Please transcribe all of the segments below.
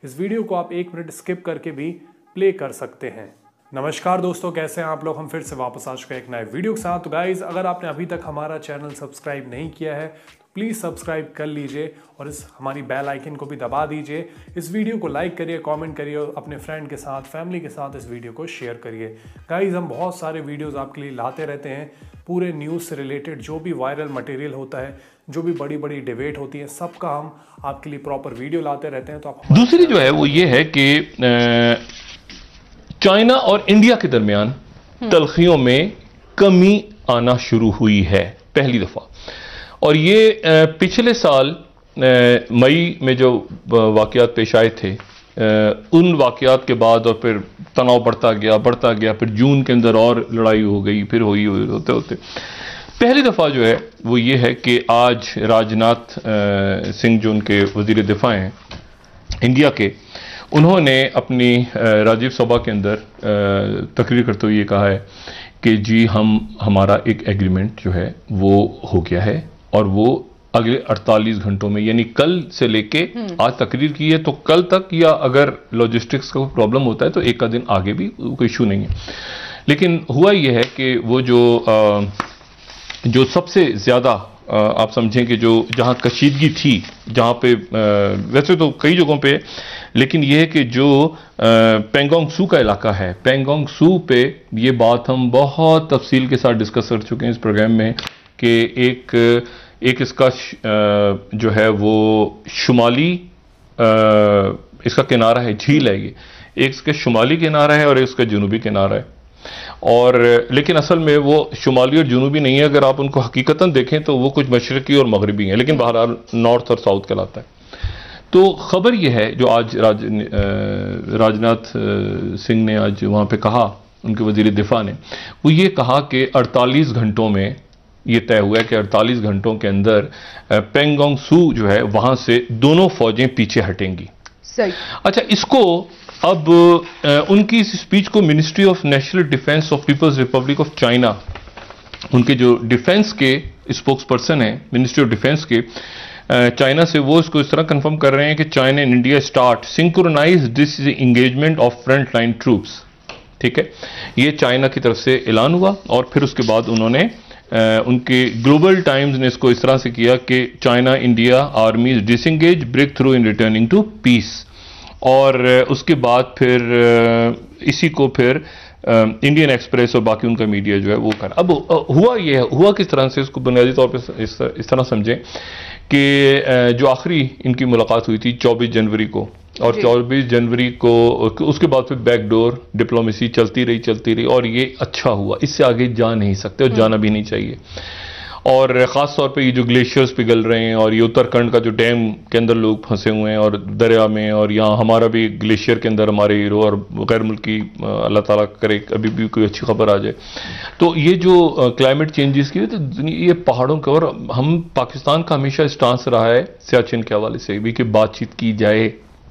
इस वीडियो को आप 1 मिनट स्किप करके भी प्ले कर सकते हैं। नमस्कार दोस्तों, कैसे हैं आप लोग। हम फिर से वापस आ चुके हैं एक नए वीडियो के साथ। तो गाइज, अगर आपने अभी तक हमारा चैनल सब्सक्राइब नहीं किया है तो प्लीज़ सब्सक्राइब कर लीजिए और इस हमारी बेल आइकन को भी दबा दीजिए। इस वीडियो को लाइक करिए, कमेंट करिए और अपने फ्रेंड के साथ, फैमिली के साथ इस वीडियो को शेयर करिए। गाइज, हम बहुत सारे वीडियोस आपके लिए लाते रहते हैं, पूरे न्यूज़ से रिलेटेड जो भी वायरल मटेरियल होता है, जो भी बड़ी बड़ी डिबेट होती है, सबका हम आपके लिए प्रॉपर वीडियो लाते रहते हैं। तो आप दूसरी जो है वो ये है कि चाइना और इंडिया के दरमियान तलखियों में कमी आना शुरू हुई है पहली दफा। और ये पिछले साल मई में जो वाकयात पेश आए थे, उन वाकयात के बाद और फिर तनाव बढ़ता गया, फिर जून के अंदर और लड़ाई हो गई, फिर हुई होते होते पहली दफा जो है वो ये है कि आज राजनाथ सिंह जो उनके वजीर दिफा हैं इंडिया के, उन्होंने अपनी राजीव सभा के अंदर तकरीर करते हुए ये कहा है कि जी हमारा एक एग्रीमेंट जो है वो हो गया है और वो अगले 48 घंटों में, यानी कल से लेके आज तकरीर की है तो कल तक, या अगर लॉजिस्टिक्स का प्रॉब्लम होता है तो एक का दिन आगे भी कोई इशू नहीं है। लेकिन हुआ ये है कि वो जो सबसे ज़्यादा आप समझें कि जो जहाँ कशीदगी थी, जहाँ पे वैसे तो कई जगहों पे, लेकिन यह है कि जो पेंगोंग सू का इलाका है, पेंगोंग सू पे ये बात हम बहुत तफसील के साथ डिस्कस कर चुके हैं इस प्रोग्राम में कि एक इसका जो है वो शुमाली इसका किनारा है, झील है ये, एक इसका शुमाली किनारा है और एक इसका जनूबी किनारा है। और लेकिन असल में वो शुमाली और जनूबी नहीं है, अगर आप उनको हकीकतन देखें तो वो कुछ मशरकी और मगरबी हैं, लेकिन बहरहाल नॉर्थ और साउथ कहलाता है। तो खबर यह है जो आज राजनाथ सिंह ने आज वहाँ पे कहा, उनके वजीर दिफा ने, वो ये कहा कि 48 घंटों में ये तय हुआ है कि 48 घंटों के अंदर पेंगोंग सू जो है वहाँ से दोनों फौजें पीछे हटेंगी। सही। अच्छा, इसको अब उनकी इस स्पीच को ministry of national defence of people's republic of China, उनके जो डिफेंस के स्पोक्स पर्सन हैं मिनिस्ट्री ऑफ डिफेंस के चाइना से, वो इसको इस तरह कंफर्म कर रहे हैं कि China and India start synchronise this engagement of front line troops. ठीक है, ये चाइना की तरफ से ऐलान हुआ और फिर उसके बाद उन्होंने उनके ग्लोबल टाइम्स ने इसको इस तरह से किया कि China India armies disengage break through in returning to peace. और उसके बाद फिर इसी को फिर इंडियन एक्सप्रेस और बाकी उनका मीडिया जो है वो कर। अब हुआ किस तरह से, इसको बुनियादी तौर पर इस तरह समझें कि जो आखिरी इनकी मुलाकात हुई थी 24 जनवरी को, और 24 जनवरी को उसके बाद फिर बैकडोर डिप्लोमेसी चलती रही और ये अच्छा हुआ, इससे आगे जा नहीं सकते और जाना भी नहीं चाहिए। और ख़ास तौर पे ये जो ग्लेशियर्स पिघल रहे हैं और ये उत्तराखंड का जो डैम के अंदर लोग फंसे हुए हैं और दरिया में, और यहाँ हमारा भी ग्लेशियर के अंदर हमारे हीरो और गैर मुल्की, अल्लाह ताला करे अभी भी कोई अच्छी खबर आ जाए। तो ये जो क्लाइमेट चेंजेस की, तो ये पहाड़ों के, और हम पाकिस्तान का हमेशा स्टांस रहा है सियाचिन के हवाले से भी कि बातचीत की जाए,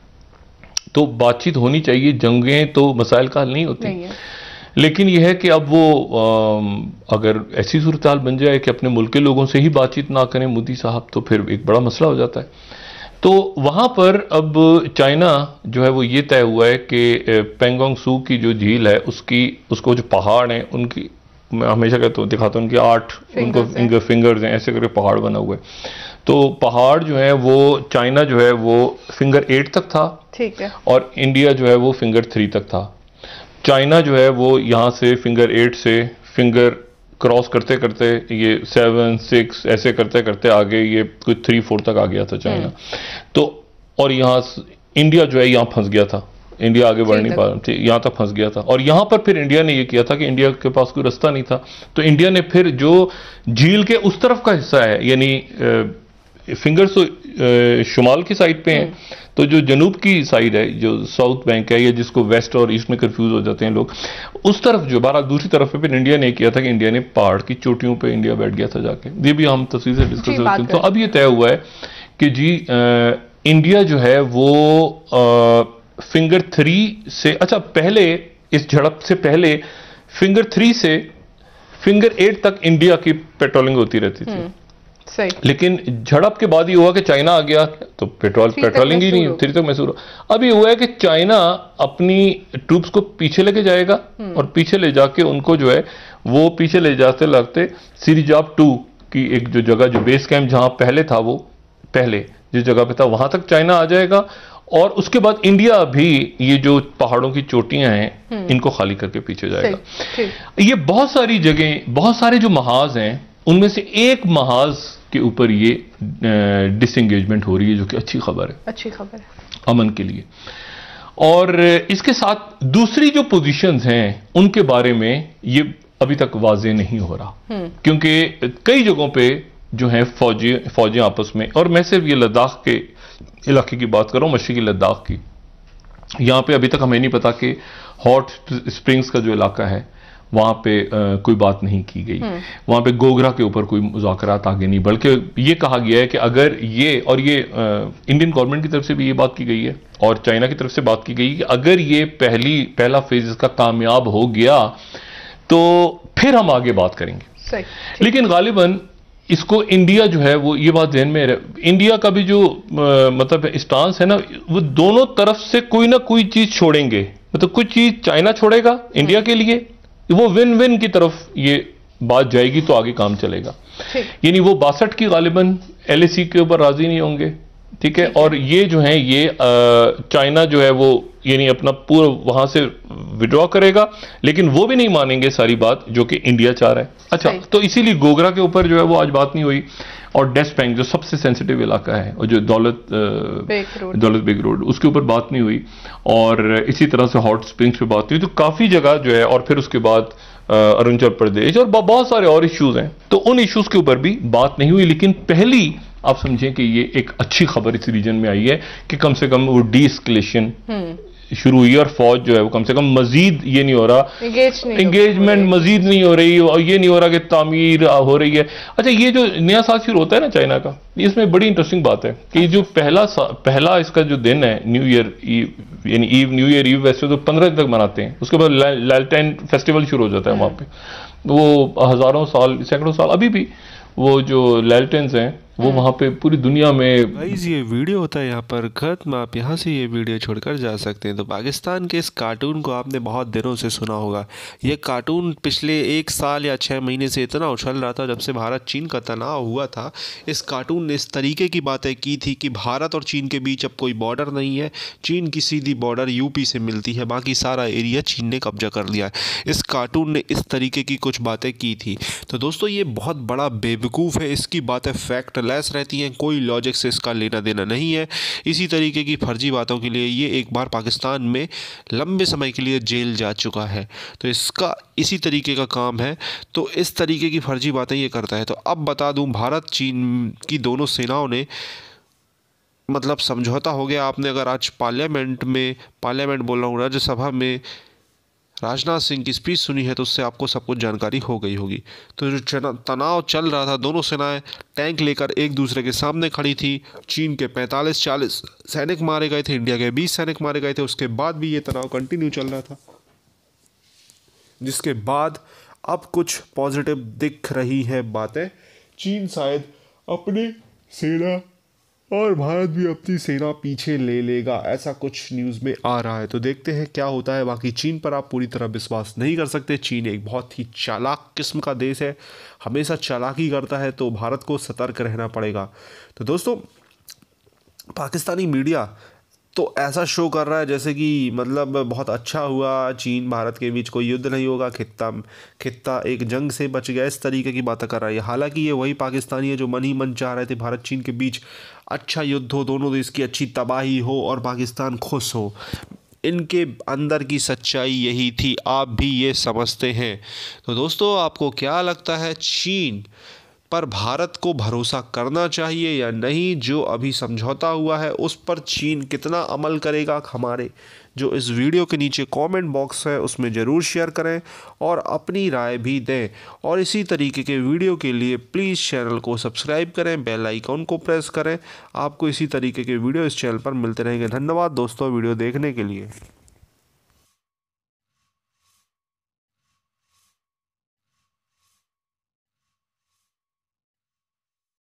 तो बातचीत होनी चाहिए, जंगें तो मसाइल का हल नहीं होती। लेकिन यह है कि अब वो अगर ऐसी सूरत हाल बन जाए कि अपने मुल्क के लोगों से ही बातचीत ना करें मोदी साहब, तो फिर एक बड़ा मसला हो जाता है। तो वहाँ पर अब चाइना जो है वो ये तय हुआ है कि पेंगोंग सू की जो झील है उसको जो पहाड़ हैं उनकी, मैं हमेशा कहता हूँ दिखाता हूँ, उनके 8 फिंगर्स हैं, ऐसे करके पहाड़ बना हुआ है। तो पहाड़ जो है वो चाइना जो है वो फिंगर 8 तक था, ठीक है, और इंडिया जो है वो फिंगर 3 तक था। चाइना जो है वो यहाँ से फिंगर 8 से फिंगर क्रॉस करते करते ये 7, 6 ऐसे करते करते आगे ये कुछ 3, 4 तक आ गया था चाइना। तो और यहाँ इंडिया जो है यहाँ फंस गया था, इंडिया आगे बढ़ नहीं पा रहा था, यहाँ तक फंस गया था। और यहाँ पर फिर इंडिया ने ये किया था कि इंडिया के पास कोई रास्ता नहीं था, तो इंडिया ने फिर जो झील के उस तरफ का हिस्सा है, यानी फिंगर्स तो शुमाल की साइड पे हैं, तो जो जनूब की साइड है, जो साउथ बैंक है, या जिसको वेस्ट और ईस्ट में कंफ्यूज हो जाते हैं लोग, उस तरफ जो बारह दूसरी तरफ पे फिर इंडिया ने किया था कि इंडिया ने पहाड़ की चोटियों पे इंडिया बैठ गया था जाके। ये भी हम तफसील से डिस्कस करते हैं। तो अब ये तय हुआ है कि जी इंडिया जो है वो फिंगर 3 से, अच्छा पहले इस झड़प से पहले फिंगर 3 से फिंगर 8 तक इंडिया की पेट्रोलिंग होती रहती थी। सही। लेकिन झड़प के बाद ये हुआ कि चाइना आ गया तो पेट्रोलिंग ही नहीं, 3 तक मैसूर। अब ये हुआ है कि चाइना अपनी ट्रूप्स को पीछे लेके जाएगा और पीछे ले जाके उनको जो है वो पीछे ले जाते लगते सिरिजाप 2 की एक जो जगह, जो बेस कैंप जहां पहले था, वो पहले जिस जगह पे था वहां तक चाइना आ जाएगा। और उसके बाद इंडिया भी ये जो पहाड़ों की चोटियां हैं इनको खाली करके पीछे जाएगा। ये बहुत सारी जगह, बहुत सारे जो महाज हैं उनमें से एक महाज के ऊपर ये डिसएंगेजमेंट हो रही है, जो कि अच्छी खबर है, अच्छी खबर है अमन के लिए। और इसके साथ दूसरी जो पोजीशंस हैं उनके बारे में ये अभी तक वाजे नहीं हो रहा, क्योंकि कई जगहों पे जो है फौजी आपस में, और मैं सिर्फ ये लद्दाख के इलाके की बात कर रहा हूं, मशरकी लद्दाख की, यहां पे अभी तक हमें नहीं पता कि हॉट स्प्रिंग्स का जो इलाका है वहां पे कोई बात नहीं की गई, वहां पे गोगरा के ऊपर कोई मुज़ाकरात आगे नहीं, बल्कि ये कहा गया है कि अगर ये, और ये इंडियन गवर्नमेंट की तरफ से भी ये बात की गई है और चाइना की तरफ से बात की गई कि अगर ये पहला फेज इसका कामयाब हो गया तो फिर हम आगे बात करेंगे। सही। लेकिन गालिबन इसको इंडिया जो है वो ये बात ध्यान में रहे, इंडिया का भी जो मतलब स्टांस है ना, वो दोनों तरफ से कोई ना कोई चीज छोड़ेंगे, मतलब कुछ चीज चाइना छोड़ेगा इंडिया के लिए, वो विन विन की तरफ ये बात जाएगी तो आगे काम चलेगा। यानी वो 62 की गालिबन LAC के ऊपर राजी नहीं होंगे, ठीक है, और ये जो है ये चाइना जो है वो यानी अपना पूरा वहां से विड्रॉ करेगा, लेकिन वो भी नहीं मानेंगे सारी बात जो कि इंडिया चाह रहा है। अच्छा, तो इसीलिए गोगरा के ऊपर जो है वो आज बात नहीं हुई, और डेस्पैंग जो सबसे सेंसिटिव इलाका है और जो दौलत बेग रोड उसके ऊपर बात नहीं हुई, और इसी तरह से हॉट स्प्रिंग्स पे बात हुई। तो काफी जगह जो है, और फिर उसके बाद अरुणाचल प्रदेश और बहुत सारे और इश्यूज हैं, तो उन इश्यूज के ऊपर भी बात नहीं हुई। लेकिन पहली आप समझें कि ये एक अच्छी खबर इस रीजन में आई है कि कम से कम वो डीएस्केलेशन शुरू हुई और फौज जो है वो कम से कम मजीद ये नहीं हो रहा, एंगेजमेंट मजीद नहीं हो रही, और ये नहीं हो रहा कि तामीर हो रही है। अच्छा, ये जो नया साल शुरू होता है ना चाइना का, इसमें बड़ी इंटरेस्टिंग बात है कि जो पहला इसका जो दिन है न्यू ईयर ईव, यानी न्यू ईयर ईव वैसे तो 15 दिन तक मनाते हैं, उसके बाद लैलटेन फेस्टिवल शुरू हो जाता है वहां पे, वो हजारों साल सैकड़ों साल अभी भी वो जो लैलटेन्स हैं वो वहाँ पे पूरी दुनिया में। गाइस ये वीडियो होता है यहाँ पर खत्म, आप यहाँ से ये वीडियो छोड़कर जा सकते हैं। तो पाकिस्तान के इस कार्टून को आपने बहुत दिनों से सुना होगा। ये कार्टून पिछले 1 साल या 6 महीने से इतना उछल रहा था, जब से भारत चीन का तनाव हुआ था। इस कार्टून ने इस तरीके की बातें की थी कि भारत और चीन के बीच अब कोई बॉर्डर नहीं है, चीन की सीधी बॉर्डर यूपी से मिलती है, बाकी सारा एरिया चीन ने कब्जा कर लिया है। इस कार्टून ने इस तरीके की कुछ बातें की थी। तो दोस्तों ये बहुत बड़ा बेवकूफ़ है, इसकी बातें फैक्ट लेस रहती हैं, कोई लॉजिक से इसका लेना देना नहीं है। इसी तरीके की फर्जी बातों के लिए ये एक बार पाकिस्तान में लंबे समय के लिए जेल जा चुका है, तो इसका इसी तरीके का काम है। तो इस तरीके की फर्जी बातें ये करता है। तो अब बता दूं, भारत चीन की दोनों सेनाओं ने मतलब समझौता हो गया। आपने अगर आज पार्लियामेंट बोल रहा हूँ, राज्यसभा में राजनाथ सिंह की स्पीच सुनी है तो उससे आपको सब कुछ जानकारी हो गई होगी। तो जो तनाव चल रहा था, दोनों सेनाएं टैंक लेकर एक दूसरे के सामने खड़ी थी। चीन के 45-40 सैनिक मारे गए थे, इंडिया के 20 सैनिक मारे गए थे। उसके बाद भी ये तनाव कंटिन्यू चल रहा था, जिसके बाद अब कुछ पॉजिटिव दिख रही है बातें। चीन शायद अपनी सेना और भारत भी अपनी सेना पीछे ले लेगा, ऐसा कुछ न्यूज़ में आ रहा है। तो देखते हैं क्या होता है। बाकी चीन पर आप पूरी तरह विश्वास नहीं कर सकते। चीन एक बहुत ही चालाक किस्म का देश है, हमेशा चालाकी करता है, तो भारत को सतर्क रहना पड़ेगा। तो दोस्तों पाकिस्तानी मीडिया तो ऐसा शो कर रहा है जैसे कि मतलब बहुत अच्छा हुआ, चीन भारत के बीच कोई युद्ध नहीं होगा, खित्ता एक जंग से बच गया, इस तरीके की बातें कर रहा है। हालांकि ये वही पाकिस्तानी है जो मन ही मन चाह रहे थे भारत चीन के बीच अच्छा युद्ध हो, दोनों देश की अच्छी तबाही हो और पाकिस्तान खुश हो। इनके अंदर की सच्चाई यही थी, आप भी ये समझते हैं। तो दोस्तों आपको क्या लगता है, चीन पर भारत को भरोसा करना चाहिए या नहीं? जो अभी समझौता हुआ है उस पर चीन कितना अमल करेगा? हमारे जो इस वीडियो के नीचे कमेंट बॉक्स है उसमें ज़रूर शेयर करें और अपनी राय भी दें। और इसी तरीके के वीडियो के लिए प्लीज़ चैनल को सब्सक्राइब करें, बेल आइकॉन को प्रेस करें। आपको इसी तरीके के वीडियो इस चैनल पर मिलते रहेंगे। धन्यवाद दोस्तों वीडियो देखने के लिए।